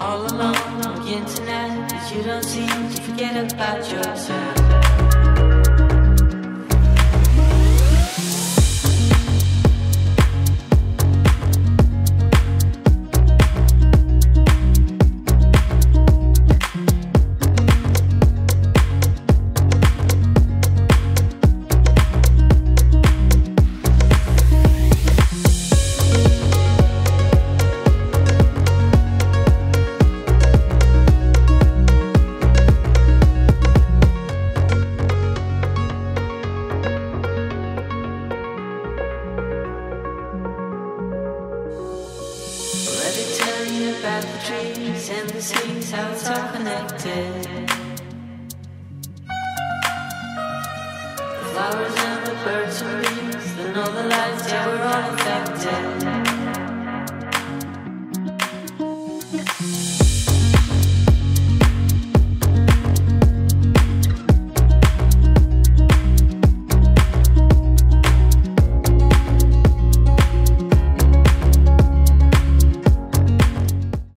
all alone on the internet, but you don't seem to forget about yourself. About the trees and the seas, how it's all connected. The flowers and the birds and bees, the northern lights, yeah, we're all affected.